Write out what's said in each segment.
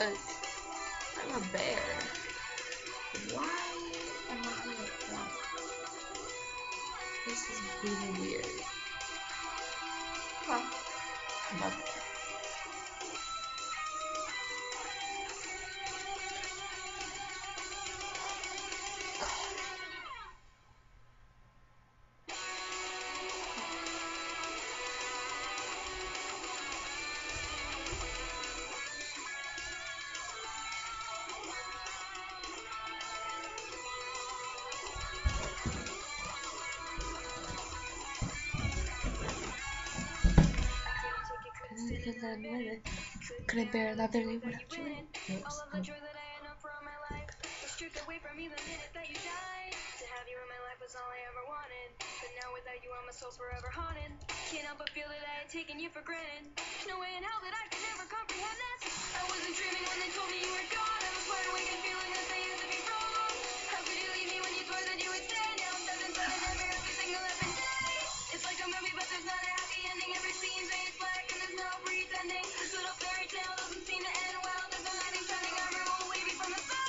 because I'm a bear. Why am I like that? This is really weird. Well, but because I'm with it. Could I bear that barely would have joined? Oops. Stripped away from me the minute that you died. To have you in my life was all I ever wanted. But now without you, my soul's forever haunted. Can't help but feel that I had taken you for granted. No way in hell that I could never comprehend this. I wasn't dreaming when they told me you were gone. I was wide awake and feeling that they had to be wrong. How could you leave me when you swore that you would stay? Now I'm stuck inside and every single every day. It's like a movie, but there's not a happy ending. Every scene fades black and there's no pretending. This little fairy tale doesn't seem to end well. There's no lightning shining everyone will leave me from the soul.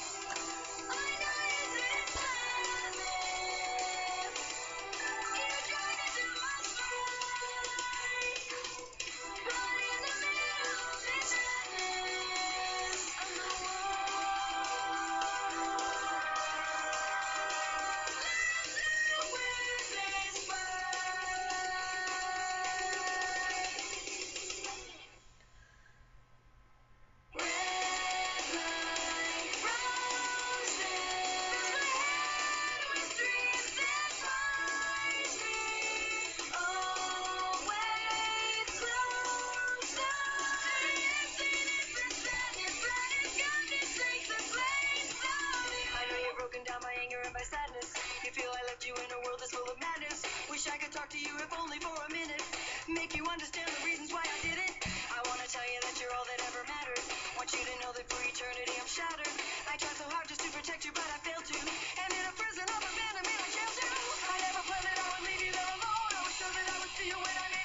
You feel I left you in a world that's full of madness. Wish I could talk to you if only for a minute. Make you understand the reasons why I did it. I wanna tell you that you're all that ever mattered. Want you to know that for eternity I'm shattered. I tried so hard just to protect you, but I failed to. And in a prison of abandonment I jailed you. I never planned that I would leave you there alone. I was sure that I would see you when I needed